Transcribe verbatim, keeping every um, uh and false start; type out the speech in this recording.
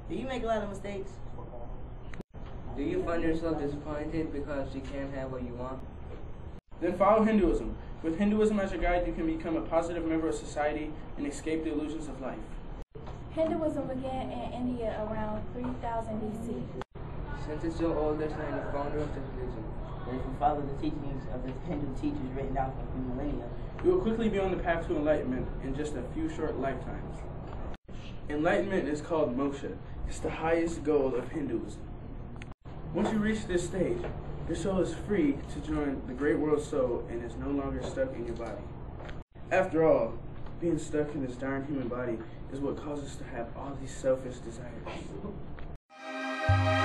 Do you make a lot of mistakes? Do you find yourself disappointed because you can't have what you want? Then follow Hinduism. With Hinduism as your guide, you can become a positive member of society and escape the illusions of life. Hinduism began in India around three thousand B C. Since it's so old, there's not the founder of this religion. And if you follow the teachings of the Hindu teachers written down for through millennia, You will quickly be on the path to enlightenment in just a few short lifetimes. Enlightenment is called moksha. It's the highest goal of Hinduism. Once you reach this stage, your soul is free to join the great world soul and is no longer stuck in your body. After all, being stuck in this darn human body is what causes us to have all these selfish desires.